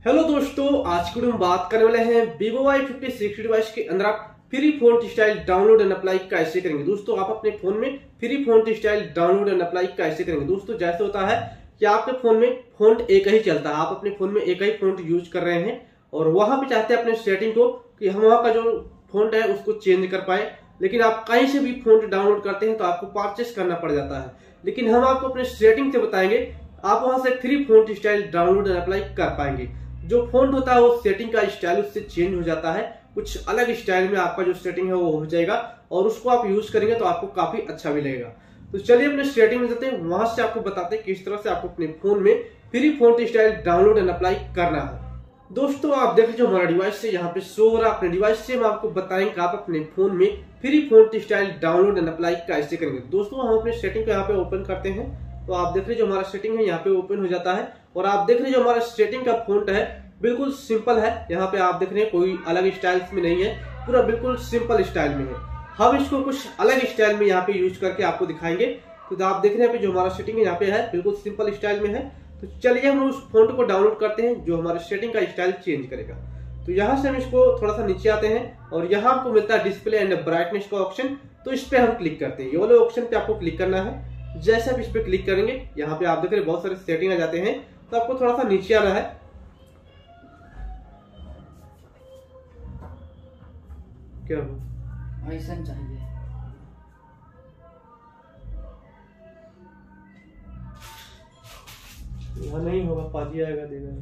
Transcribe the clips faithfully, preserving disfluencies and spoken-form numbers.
Hello दोस्तों, आज की वीडियो में बात करने वाले हैं Vivo Y fifty six device के अंदर आप free font style download and apply कैसे करेंगे। दोस्तों आप अपने फोन में free font style download and apply कैसे करेंगे। दोस्तों जैसे होता है कि आपके फोन में फॉन्ट एक ही चलता है, आप अपने फोन में एक ही फॉन्ट यूज कर रहे हैं और वहां पे चाहते हैं अपने सेटिंग को कि हम वहां का जो फॉन्ट है उसको चेंज कर पाए, लेकिन आप कहीं से भी फॉन्ट डाउनलोड करते हैं तो आपको परचेस करना पड़ जाता है। लेकिन हम आपको अपने सेटिंग से बताएंगे, आप वहां से free font style download and apply कर पाएंगे। जो फॉन्ट होता है वो सेटिंग का स्टाइल उससे चेंज हो जाता है, कुछ अलग स्टाइल में आपका जो सेटिंग है वो हो जाएगा और उसको आप यूज करेंगे तो आपको काफी अच्छा भी लगेगा। तो चलिए अपने सेटिंग में जाते हैं, वहां से आपको बताते हैं किस तरह से आपको अपने फोन में free font style download and apply करना है। दोस्तों आप देख लीजिए हमारा डिवाइस से यहाँ पे शो हो रहा है, अपने डिवाइस से हम आपको बताएंगे कि आप अपने फोन में free font style download and apply कैसे करेंगे। दोस्तों हम अपने सेटिंग को यहाँ पे ओपन करते हैं तो आप देख लीजिए जो हमारा सेटिंग है यहाँ पे ओपन हो जाता है और आप देख लीजिए हमारा सेटिंग का फॉन्ट है बिल्कुल सिंपल है। यहाँ पे आप देख रहे हैं कोई अलग स्टाइल्स में नहीं है, पूरा बिल्कुल सिंपल स्टाइल में है। हम इसको कुछ अलग स्टाइल में यहाँ पे यूज करके आपको दिखाएंगे। तो आप देख रहे हैं जो हमारा सेटिंग है यहाँ पे है बिल्कुल सिंपल स्टाइल में है। तो चलिए हम उस फॉन्ट को डाउनलोड करते हैं जो हमारे सेटिंग का स्टाइल चेंज करेगा। तो यहाँ से हम इसको थोड़ा सा नीचे आते हैं और यहाँ आपको मिलता है डिस्प्ले एंड ब्राइटनेस का ऑप्शन, तो इस पे हम क्लिक करते हैं। ये वाले ऑप्शन पे आपको क्लिक करना है। जैसे आप इस पे क्लिक करेंगे यहाँ पे आप देख रहे हैं बहुत सारे सेटिंग आ जाते हैं, तो आपको थोड़ा सा नीचे आना है। क्या ऐसा चाहिए यहाँ नहीं होगा, पाजी आएगा देगा।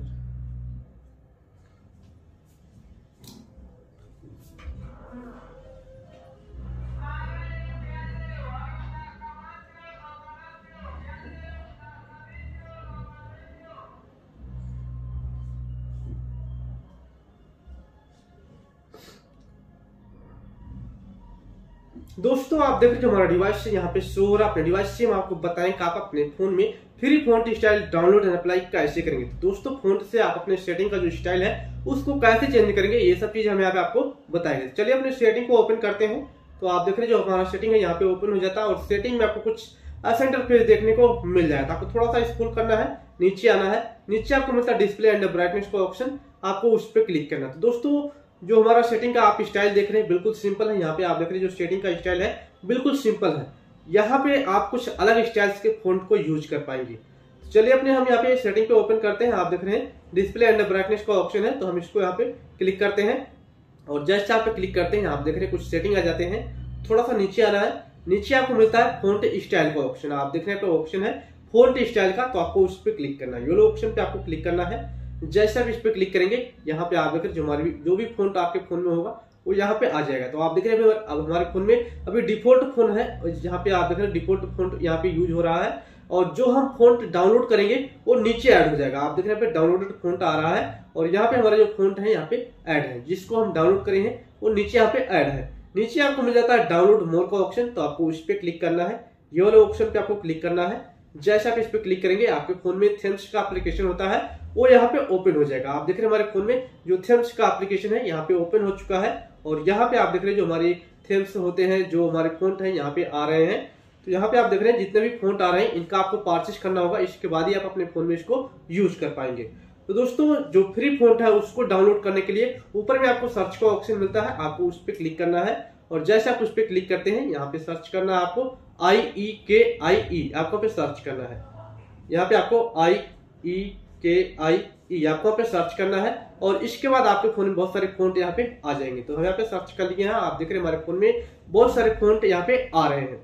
दोस्तों आप देख रहे हो हमारा डिवाइस से यहाँ पे शो हो रहा है, अपने डिवाइस से हम आपको बताएं कि आप अपने फोन में free font style download and apply कैसे करेंगे। दोस्तों फॉन्ट से आप अपने सेटिंग का जो स्टाइल है उसको कैसे चेंज करेंगे, ये सब चीज हम यहाँ पे आपको बताएंगे। चलिए अपने सेटिंग को ओपन करते हैं। तो आप देख रहे हैं जो हमारा सेटिंग है यहाँ पे ओपन हो जाता है और सेटिंग में आपको कुछ ऐसा इंटरफेस देखने को मिल जाएगा। आपको थोड़ा सा स्क्रॉल करना है, नीचे आना है, नीचे आपको मिलता है डिस्प्ले एंड ब्राइटनेस का ऑप्शन, आपको उस पर क्लिक करना है। तो दोस्तों जो हमारा सेटिंग का आप स्टाइल देख रहे हैं बिल्कुल सिंपल है। यहाँ पे आप देख रहे हैं जो सेटिंग का स्टाइल है बिल्कुल सिंपल है। यहाँ पे आप कुछ अलग स्टाइल्स के फॉन्ट को यूज कर पाएंगे। चलिए अपने हम यहाँ पे सेटिंग पे ओपन करते हैं। आप देख रहे हैं डिस्प्ले एंड ब्राइटनेस का ऑप्शन है, तो हम इसको यहाँ पे क्लिक करते हैं और जस्ट आप पे क्लिक करते हैं आप देख रहे हैं कुछ सेटिंग आ जाते हैं। थोड़ा सा नीचे आना है, नीचे आपको मिलता है फॉन्ट स्टाइल का ऑप्शन। आप देख रहे हैं ऑप्शन है फॉन्ट स्टाइल का, तो आपको उस पर क्लिक करना है। ये ऑप्शन पे आपको क्लिक करना है। जैसे आप इस पे क्लिक करेंगे यहाँ पे आप देख रहे जो हमारी जो भी फॉन्ट आपके फोन में होगा वो यहाँ पे आ जाएगा। तो आप देख रहे हैं अब हमारे फोन में अभी डिफॉल्ट फोन है, यहाँ पे आप देख रहे हैं डिफॉल्ट फॉन्ट यहाँ पे यूज हो रहा है और जो हम फॉन्ट डाउनलोड करेंगे वो नीचे ऐड हो जाएगा। आप देख रहे हैं डाउनलोडेड फॉन्ट आ रहा है और यहाँ पे हमारा जो फॉन्ट है यहाँ पे ऐड है, जिसको हम डाउनलोड करे हैं वो नीचे यहाँ पे ऐड है। नीचे आपको मिल जाता है डाउनलोड मोर का ऑप्शन, तो आपको उस पर क्लिक करना है। ये वाले ऑप्शन पे आपको क्लिक करना है। जैसे आप इस पे क्लिक करेंगे आपके फोन में थेम्स का एप्लीकेशन होता है वो यहाँ पे ओपन हो जाएगा। आप देख रहे हैं हमारे फोन में जो थेम्स का एप्लीकेशन है यहाँ पे ओपन हो चुका है और यहाँ पे आप देख रहे हैं जो हमारे थेम्स होते हैं जो हमारे फॉन्ट है यहाँ पे आ रहे हैं। तो यहाँ पे आप देख रहे हैं जितने भी फॉन्ट आ रहे हैं इनका आपको परचेस करना होगा, इसके बाद ही आप अपने फोन में इसको यूज कर पाएंगे। तो दोस्तों जो फ्री फॉन्ट है उसको डाउनलोड करने के लिए ऊपर में आपको सर्च का ऑप्शन मिलता है, आपको उस पर क्लिक करना है और जैसे आप उस पर क्लिक करते हैं यहाँ पे सर्च करना है आपको आई ई के आई ई, आपको पे सर्च करना है। यहाँ पे आपको आई ई के आई ई आपको पे सर्च करना है और इसके बाद आपके फोन में बहुत सारे फॉन्ट यहाँ पे आ जाएंगे। तो हम यहाँ पे सर्च कर लिए हैं। आप देख रहे हैं हमारे फोन में बहुत सारे फॉन्ट यहाँ पे आ रहे हैं।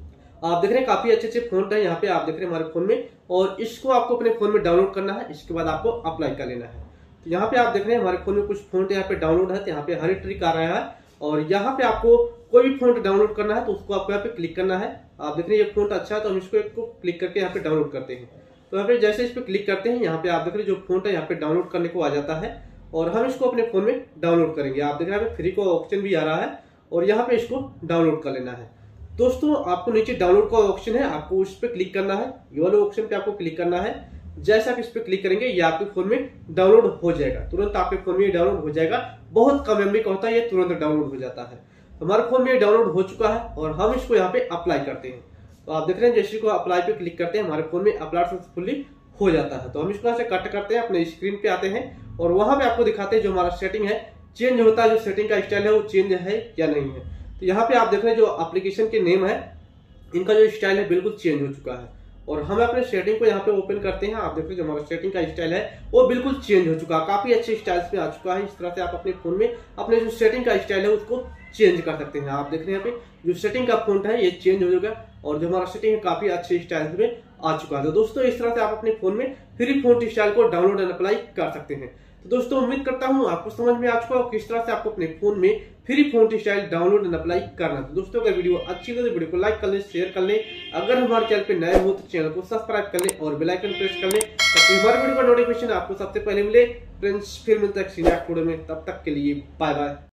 आप देख रहे हैं काफी अच्छे अच्छे फॉन्ट है यहाँ पे आप देख रहे हैं हमारे फोन में और इसको आपको अपने फोन में डाउनलोड करना है, इसके बाद आपको अप्लाई कर लेना है। तो यहाँ पे आप देख रहे हैं हमारे फोन में कुछ फॉन्ट यहाँ पे डाउनलोड है, तो यहाँ पे हर ट्रिक आ रहा है और यहाँ पे आपको कोई भी फॉन्ट डाउनलोड करना है तो उसको आपको यहाँ पे क्लिक करना है। आप देख रहे हैं ये फॉन्ट अच्छा है तो हम इसको एक को क्लिक करके यहाँ पे डाउनलोड करते हैं। तो यहाँ पे जैसे इस पे क्लिक करते हैं यहाँ पे आप देख रहे हैं जो फॉन्ट है यहाँ पे डाउनलोड करने को आ जाता है और हम इसको अपने फोन में डाउनलोड करेंगे। आप देख रहे हैं यहाँ पे फ्री का ऑप्शन भी आ रहा है और यहाँ पे इसको डाउनलोड कर लेना है। दोस्तों आपको नीचे डाउनलोड का ऑप्शन है, आपको उस पर क्लिक करना है। ये वाले ऑप्शन पे आपको क्लिक करना है। जैसे आप इस पे क्लिक करेंगे ये आपके फोन में डाउनलोड हो जाएगा, तुरंत आपके फोन में डाउनलोड हो जाएगा। बहुत कम एमबी का होता है, ये तुरंत डाउनलोड हो जाता है। हमारे फोन में डाउनलोड हो चुका है और हम इसको यहाँ पे अप्लाई करते हैं। तो आप देख रहे हैं जैसे को अप्लाई पे क्लिक करते हैं हमारे फोन में अप्लाई सक्सेसफुली हो जाता है। तो हम इसको यहाँ से कट करते हैं, अपने स्क्रीन पे आते हैं और वहां पे आपको दिखाते हैं जो हमारा सेटिंग है चेंज होता है, जो सेटिंग का स्टाइल है वो चेंज है या नहीं है। तो यहाँ पे आप देख रहे हैं जो एप्लीकेशन के नेम है इनका जो स्टाइल है बिल्कुल चेंज हो चुका है। और हम अपने सेटिंग को यहाँ पे ओपन करते हैं, आप देख रहे हैं जो हमारा सेटिंग का स्टाइल है वो बिल्कुल चेंज हो चुका है, काफी अच्छे स्टाइल्स में आ चुका है। इस तरह से आप अपने फोन में अपने जो सेटिंग का स्टाइल है उसको चेंज कर सकते हैं। आप देख रहे हैं यहाँ पे जो सेटिंग का फॉन्ट है ये चेंज हो जाएगा और जो हमारा सेटिंग है काफी अच्छे स्टाइल में आ चुका है। तो दोस्तों इस तरह से आप अपने फोन में फ्री फॉन्ट स्टाइल को डाउनलोड एंड अप्लाई कर सकते हैं। तो दोस्तों उम्मीद करता हूं आपको समझ में आ चुका हो किस तरह से आपको अपने फोन में free font style download and apply करना। तो दोस्तों अगर वीडियो अच्छी लगे तो वीडियो को लाइक कर लें, शेयर कर लें। अगर हमारे चैनल पे नए हो तो चैनल को सब्सक्राइब कर लें और बेल आइकन प्रेस कर लें ताकि हमारे वीडियो का नोटिफिकेशन आपको सबसे पहले मिले। फ्रेंड्स फिर मिलता है नेक्स्ट वीडियो में, तब तक के लिए बाय बाय।